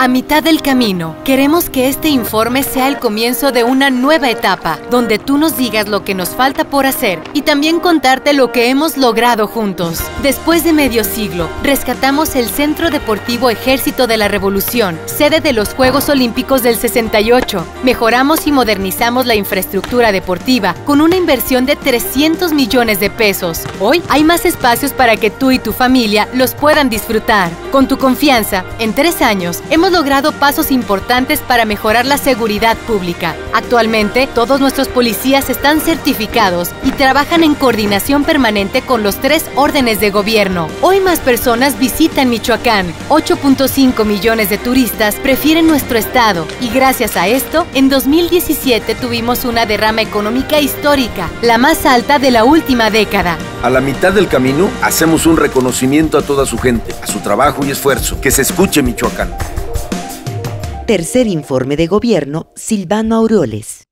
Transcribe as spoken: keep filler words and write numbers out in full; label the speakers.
Speaker 1: A mitad del camino, queremos que este informe sea el comienzo de una nueva etapa, donde tú nos digas lo que nos falta por hacer y también contarte lo que hemos logrado juntos. Después de medio siglo, rescatamos el Centro Deportivo Ejército de la Revolución, sede de los Juegos Olímpicos del sesenta y ocho. Mejoramos y modernizamos la infraestructura deportiva con una inversión de trescientos millones de pesos. Hoy hay más espacios para que tú y tu familia los puedan disfrutar. Con tu confianza, en tres años, hemos logrado pasos importantes para mejorar la seguridad pública. Actualmente, todos nuestros policías están certificados y trabajan en coordinación permanente con los tres órdenes de gobierno. Hoy más personas visitan Michoacán. ocho punto cinco millones de turistas prefieren nuestro estado y gracias a esto, en dos mil diecisiete tuvimos una derrama económica histórica, la más alta de la última década.
Speaker 2: A la mitad del camino, hacemos un reconocimiento a toda su gente, a su trabajo y esfuerzo. Que se escuche Michoacán.
Speaker 3: Tercer informe de gobierno, Silvano Aureoles.